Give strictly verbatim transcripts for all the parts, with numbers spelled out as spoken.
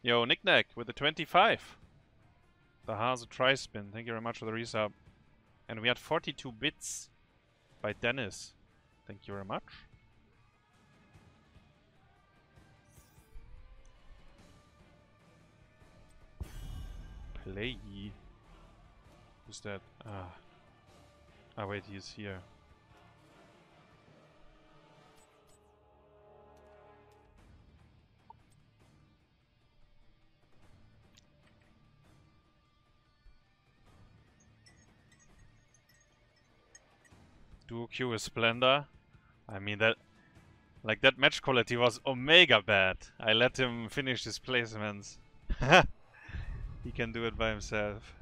Yo, Knick-Knack with the twenty-five. The Hase Tri-Spin. Thank you very much for the resub. And we had forty-two bits by Dennis. Thank you very much. Play. Who's that? Ah. Ah, wait, he's here. Duo Q with Splendor. I mean that, like that match quality was omega bad. I let him finish his placements. He can do it by himself.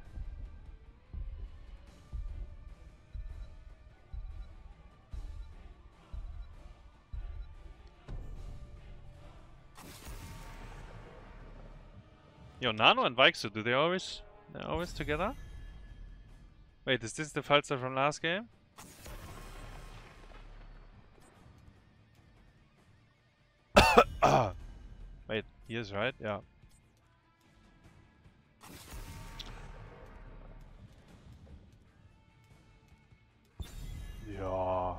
Yo, Nano and Vaiksu, do they always, they're always together? Wait, is this the Falster from last game? Wait, he is right? Yeah. Yeah.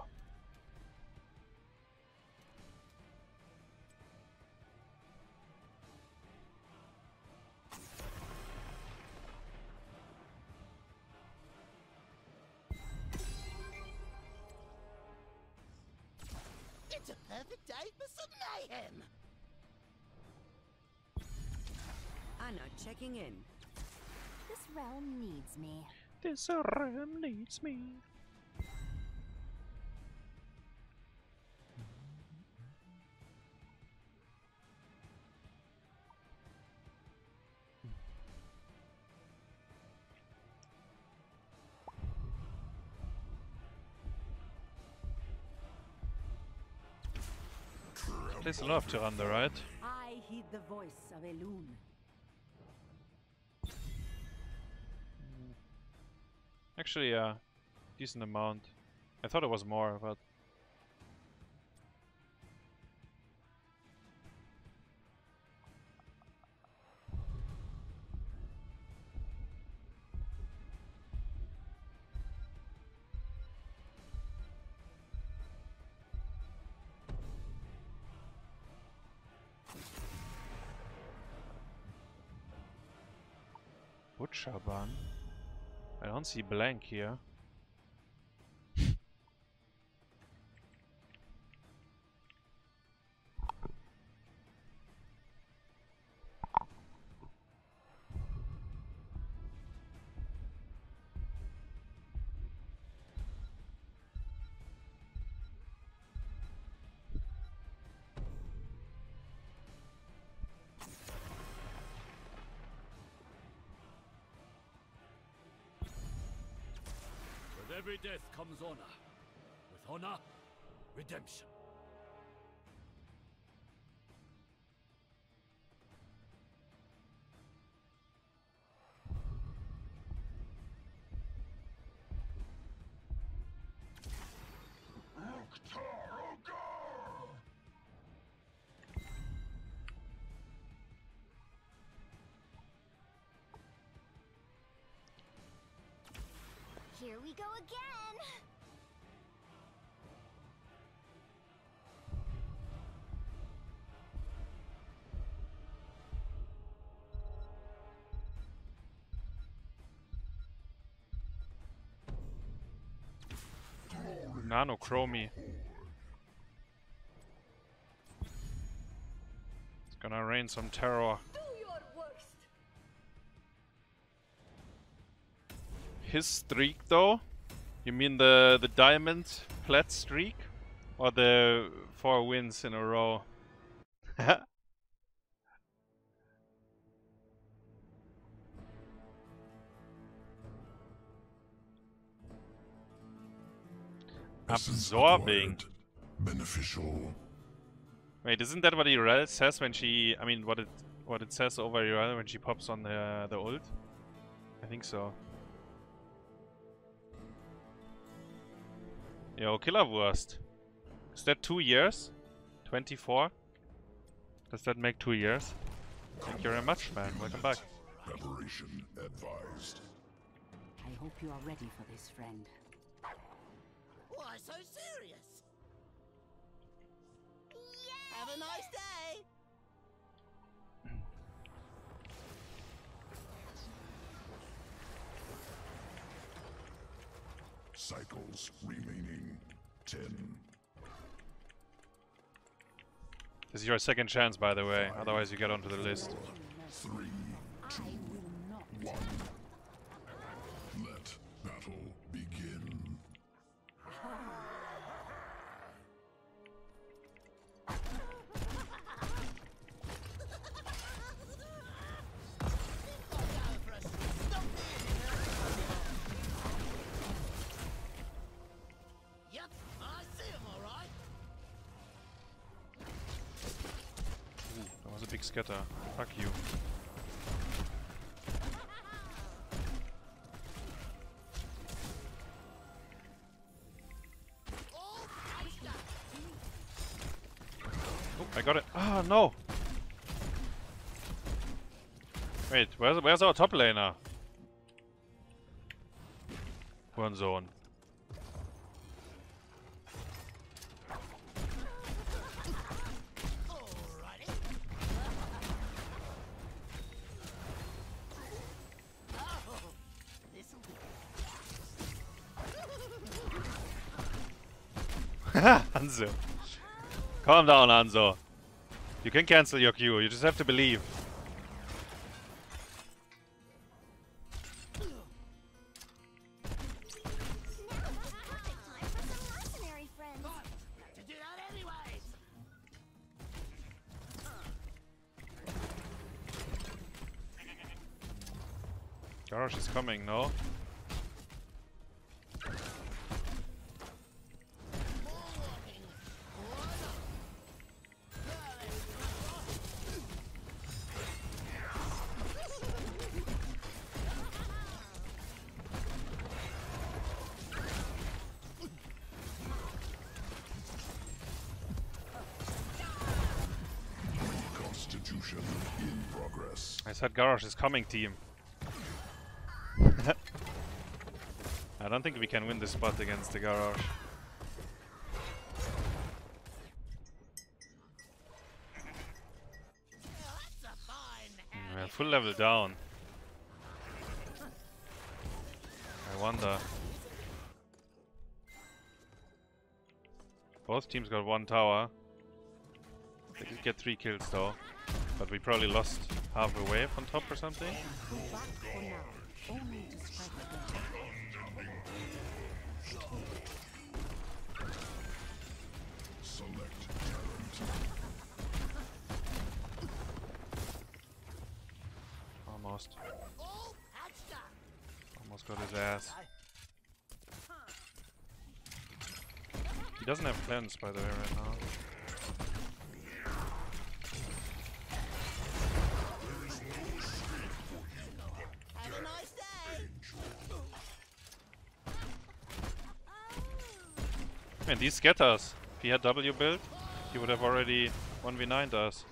It's a perfect day for some mayhem. Anna checking in. This realm needs me. This realm needs me. Plays a lot of Tyrande, right? I heed the voice of Elune. Actually, yeah. Decent amount. I thought it was more, but... Butcherban? I don't see blank here. With every death comes honor. With honor, redemption. Here we go again. Nano Chromie. It's gonna rain some terror. Do your worst. His streak though? You mean the the diamond plat streak? Or the four wins in a row? Absorbing. Beneficial. Wait, isn't that what Irel says when she... I mean, what it what it says over Irel when she pops on the, the ult? I think so. Yo, Killerwurst. Is that two years? twenty-four? Does that make two years? Thank you very much, man. Welcome back. Preparation advised. I hope you are ready for this, friend. Why so serious? Have a nice day. Cycles remaining ten. This is your second chance, by the way. Otherwise, you get onto the list. Three, two, one. Let battle begin. Yep, I see him all right. Ooh, that was a big scatter. Fuck you. Oh, I got it. Ah, no! Wait, where's where's our top laner? One zone. Alrighty. Oh, this'll be Hanzo. Calm down, Hanzo. You can cancel your Q, you just have to believe. Now's the perfect time for some mercenary friends. got to do that anyways. Garrosh is coming, no? More walking. Why not? Well, let's Constitution in progress. I said Garrosh is coming, team. I don't think we can win this spot against the Garrosh. That's a fine. We're full level down. I wonder. Both teams got one tower. They did get three kills though. But we probably lost half a wave on top or something. Go back for now. Only to strike again. Select talent. Almost. All patched up. Almost got his ass. He doesn't have cleanse by the way right now. Have a nice day. Man, these scatters. If he had W build, he would have already one v nine'd us.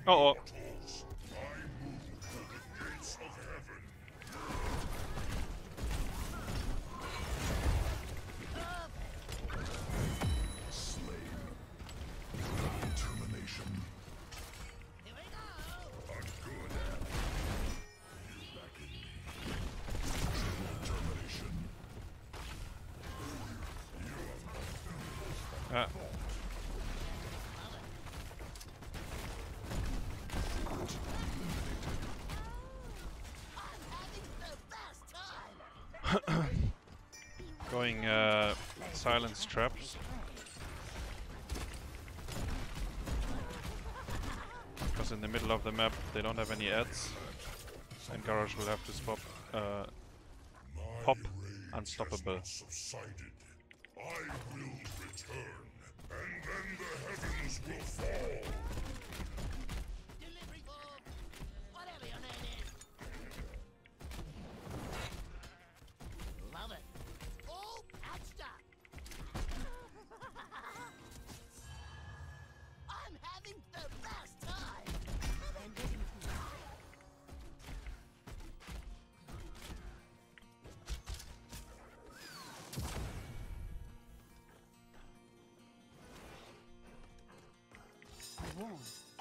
Oh, oh. Termination. Here we go! Termination. Ah. I'm having the best time! Going uh, silence traps. Because in the middle of the map they don't have any ads. And Garrosh will have to spot, uh, pop unstoppable. Subsided. I will return, and then the heavens will fall. Delivery for whatever your name is. Love it. All patched up. I'm having the best time. And ready to I warn.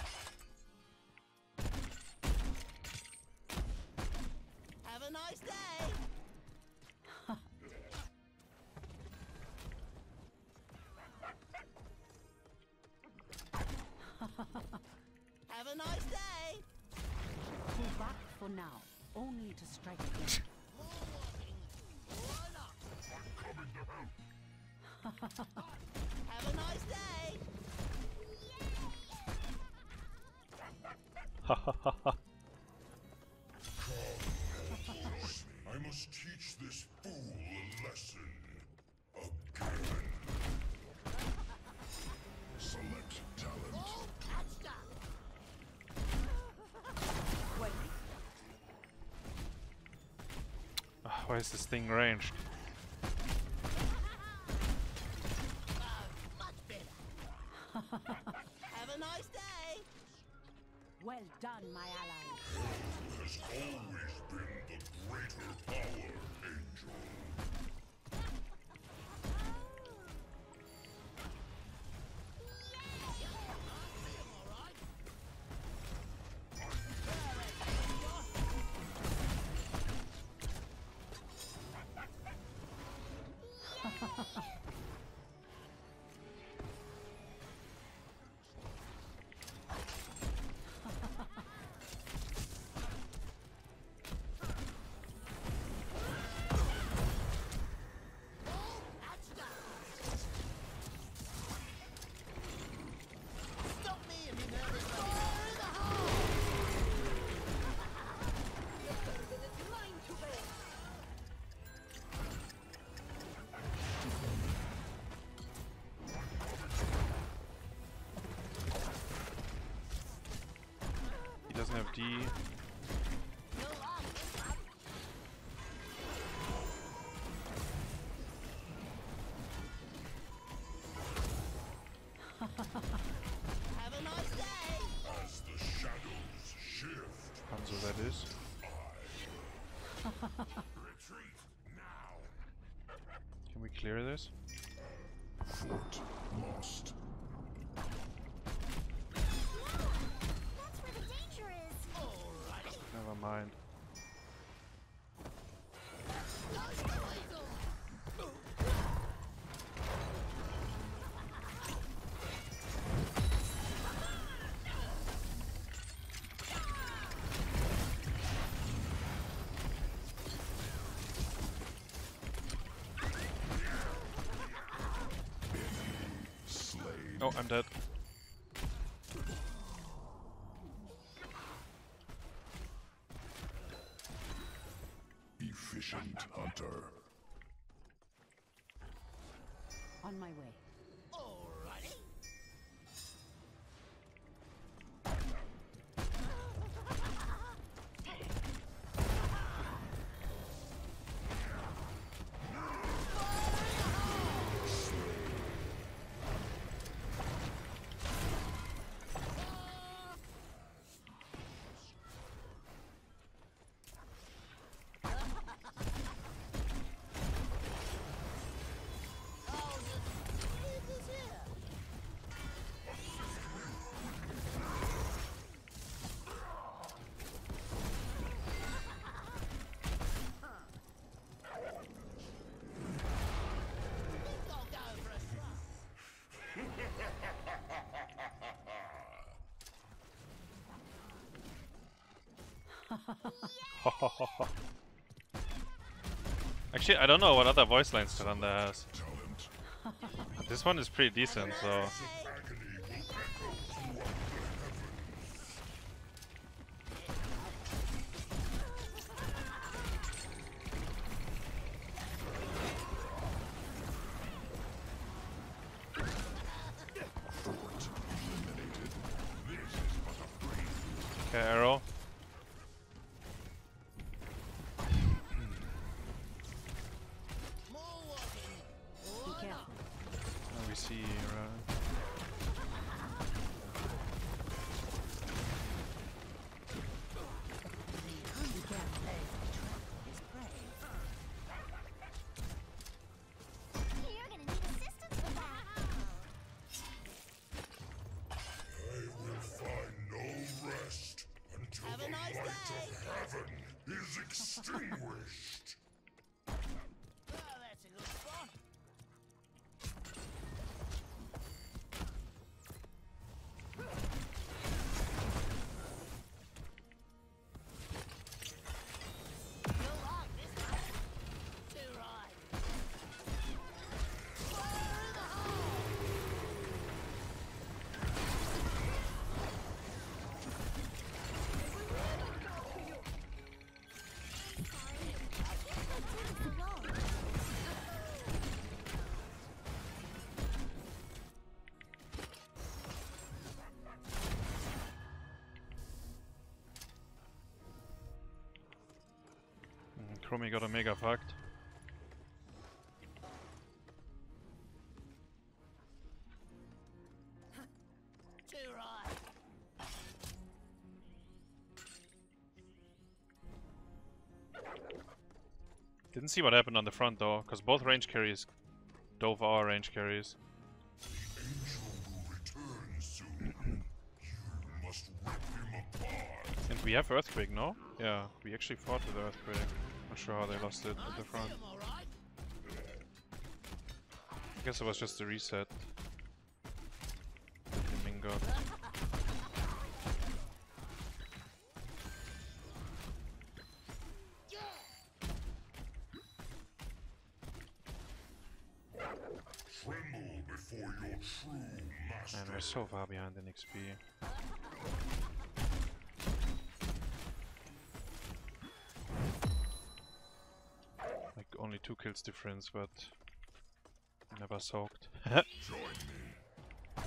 have a nice day. Have a nice day. Pull back for now, only to strike again. More walking. Why not? Have a nice day. I must teach this fool a lesson. Again. Select talent. All patched up. Ah, why is this thing ranged? Oh, much better. Have a nice day. Well done, my ally. Has always been the greater power, Angel. Patched up. Stop me if you know this. Fire in the hole. It's mine to win. He doesn't have D. Go on, get up. Have a nice day. As the shadows shift, Hanzo that is. retreat now. Can we clear this? Fort lost. That's where the danger is. Never mind. Nice weasel. Slain. Oh, I'm dead. Efficient hunter. On my way. Alrighty. Actually, I don't know what other voice lines Tyrande has. This one is pretty decent, so... Agony will echo throughout the Okay, arrow. Be careful. Now we see, right? Be careful. You're gonna need assistance with that. I will find no rest until Have a the nice light day. of heaven is extinguished. Oh, that's a good spot. You'll like this one. Too right. Fire in the hole! Mm, Chromie got a mega fucked. Too right. Didn't see what happened on the front though, because both range carries dove our range carries. Angel will return soon. You must rip him apart. And we have Earthquake, no? Yeah, we actually fought with Earthquake. Not sure how they lost it at the front. I'm alright. I guess it was just a reset. Ming got. Tremble before your true master. Man, we're so far behind in X P. Like only two kills difference, but never soaked. Join me.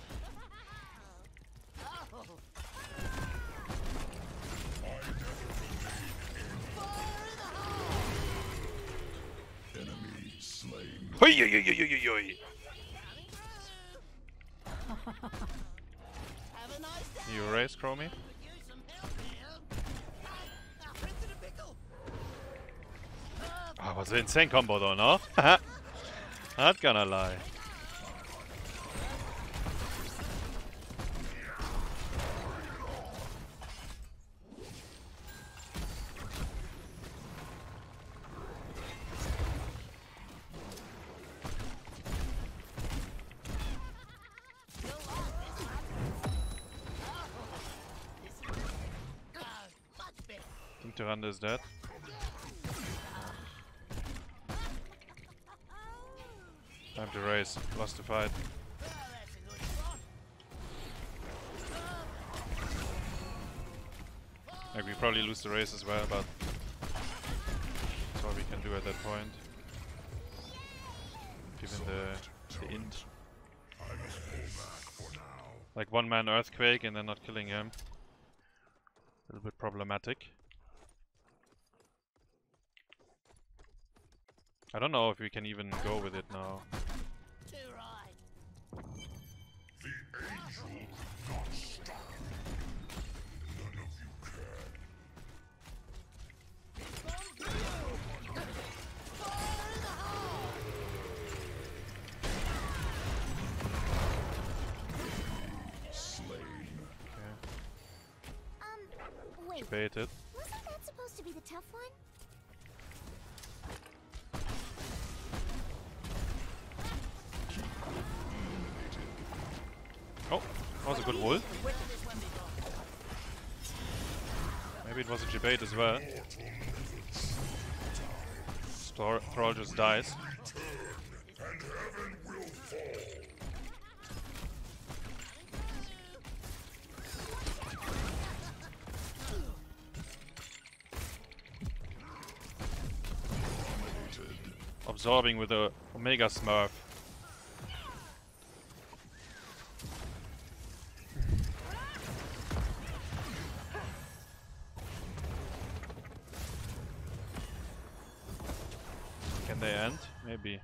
Oh, I never fire in the hole! believed enemy slain. Hoi, hoi, hoi, hoi, hoi, hoi. Coming through. Have a nice day. You raise, Chromie? Could use some help here. Now, friends in a pickle. Uh, Oh, was an insane combo though, no? Not gonna lie. you'll like this one. Oh, this is... Oh, much better. I think Tyrande is dead. Time to raise. Lost the fight. Oh, that's a good spot. Like we probably lose the race as well, but that's what we can do at that point. Given the, the int. I must pull back for now. Like one man earthquake and then not killing him. A little bit problematic. I don't know if we can even go with it now. Too right. The angel could not stop me. None of you can. Fire in the hole! Slain. Okay. Um, wait. Baited. Wasn't that supposed to be the tough one? Oh, that was a good wolf. Where did this one be going? Maybe Maybe it was a debate as well. Stor Thrall just dies. And heaven will fall. Absorbing with a Omega Smurf. Can they end? Maybe.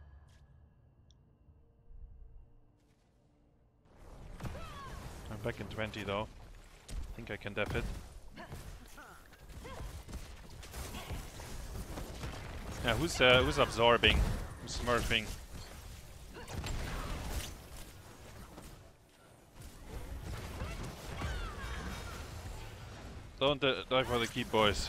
I'm back in twenty though. I think I can def it. Yeah, who's uh, who's absorbing? Who's smurfing? Don't uh, die for the keep, boys.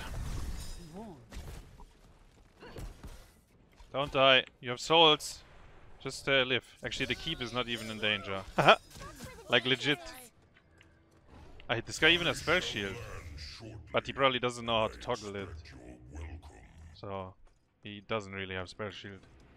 Don't die. You have souls. Just uh, live. Actually, the keep is not even in danger. Like legit. I, this guy even has spell shield, but he probably doesn't know how to toggle it. So he doesn't really have spell shield.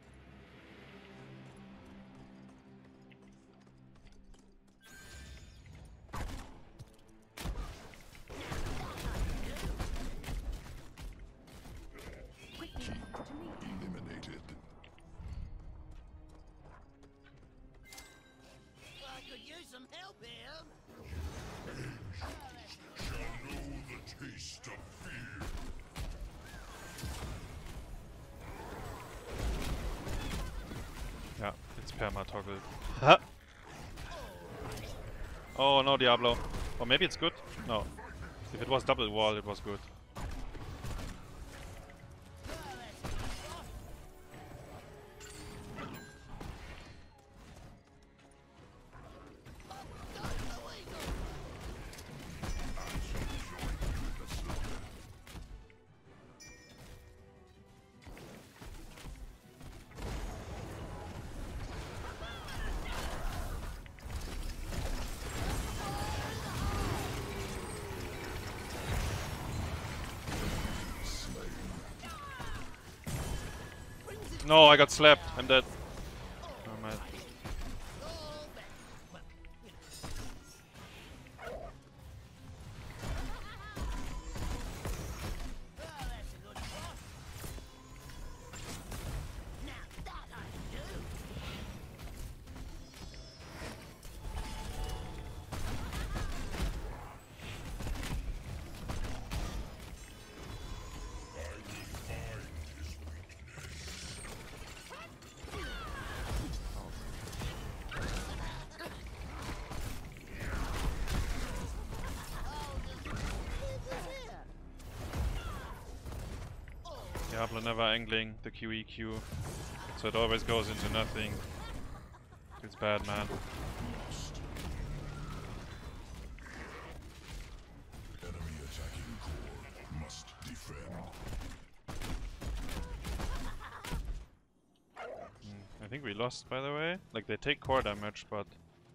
Eliminated. I could use some help here. Shall know the taste of fear. Yeah, it's perma toggled. Oh no, Diablo. Or maybe it's good? No. If it was double wall, it was good. No, I got slapped. I'm dead. Oh man. Diablo never angling the Q E Q, so it always goes into nothing. It's bad, man. Enemy attacking core must defend. Mm, I think we lost, by the way. Like, they take core damage, but...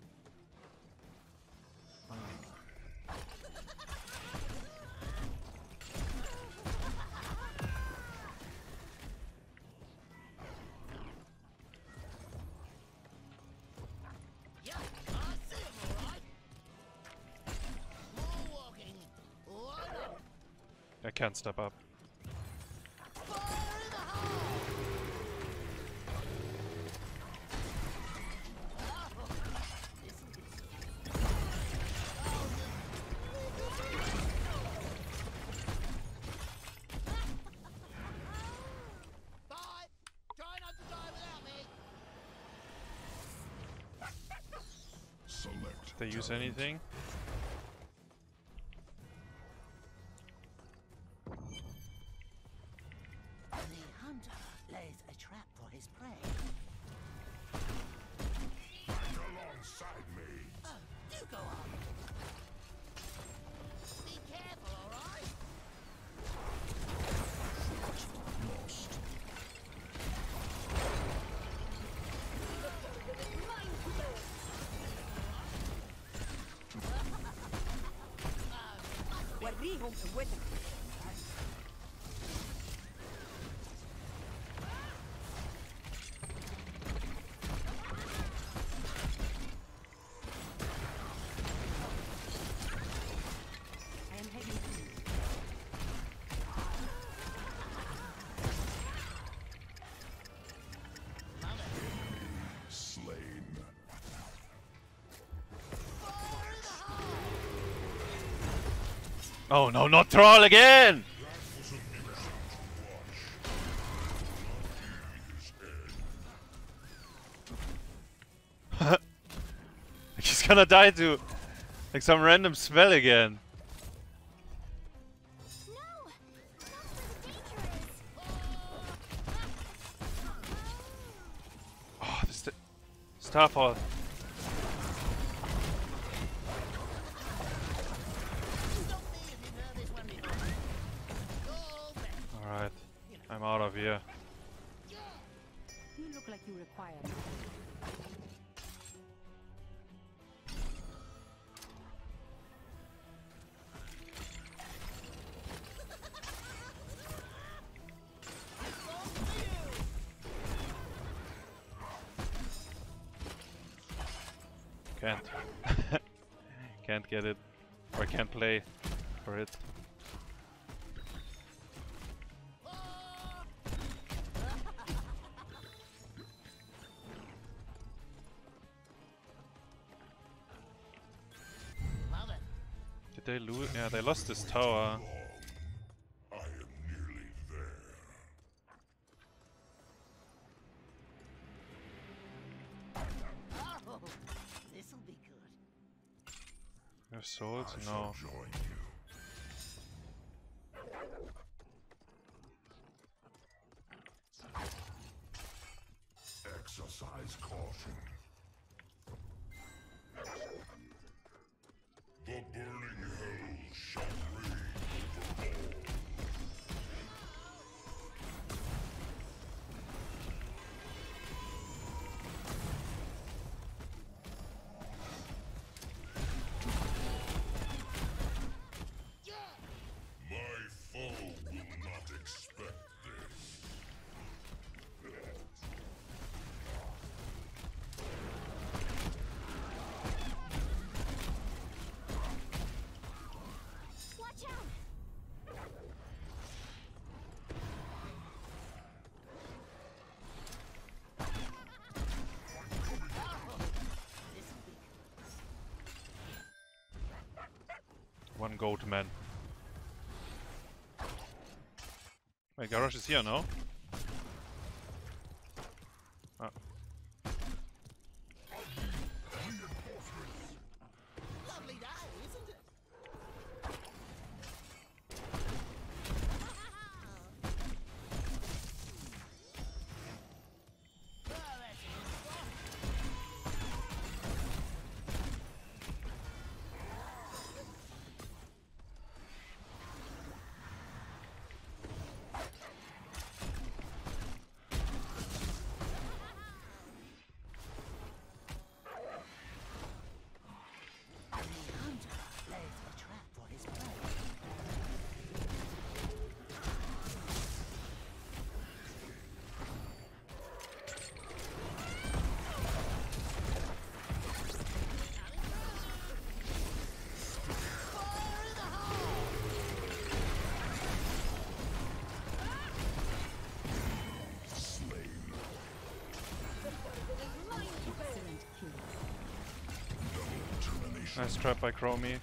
I can't step up. Select. They use anything? The hunter lays a trap for his prey. Fight alongside me. Oh, do go on. Be careful, alright? Lost. وريهم قوتك. I am heading to you. Slain. Oh no, not troll again! He's gonna die to like some random spell again. No! That's where the danger is! Oh, this st Starfall. Alright, I'm out of here. You look like you require me. Can't. Can't get it. Or can't play for it. Did they lose? Yeah, they lost this tower. I am nearly there. Oh, this'll be good. You have swords? I No. shall join you. Exercise caution. The burning hell shall reign over all. My foe will not expect this. Watch out! One goat man. Wait, Garrosh is here, no? Ah. Lovely day, isn't it? Oh, that's Excellent kill. Nice trap by Chromie.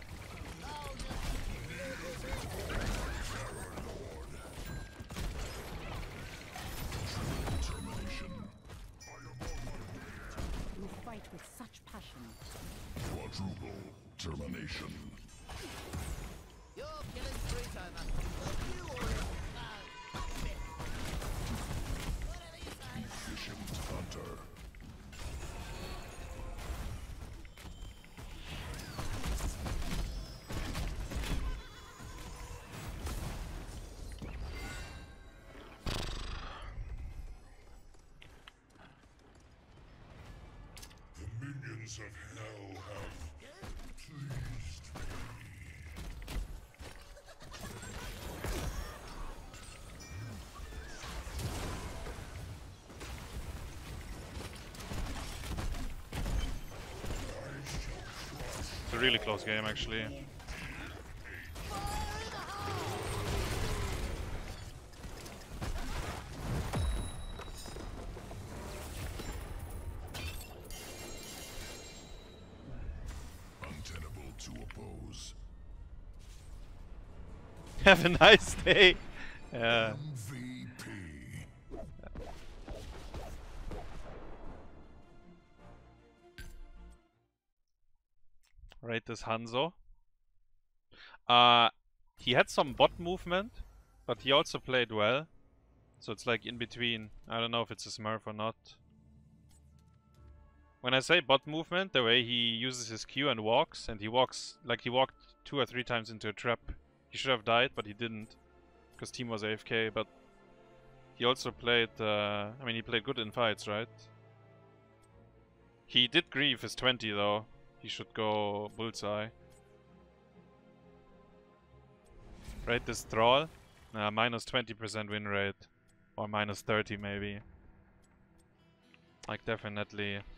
You fight with such passion. Quadruple termination. Your killing spree timer. You or it? No. Whatever you say. Efficient hunter. The minions of hell have pleased me. a really close game, actually. Untenable to oppose. Have a nice day. Yeah. M V P. Rate this Hanzo. Uh, he had some bot movement, but he also played well. So it's like in between. I don't know if it's a smurf or not. When I say bot movement, the way he uses his Q and walks, and he walks like he walked two or three times into a trap. He should have died, but he didn't, because team was A F K. But he also played. Uh, I mean, he played good in fights, right? He did grieve his twenty though. He should go bullseye. Rate this Thrall. Uh, minus twenty percent win rate. Or minus thirty maybe. Like definitely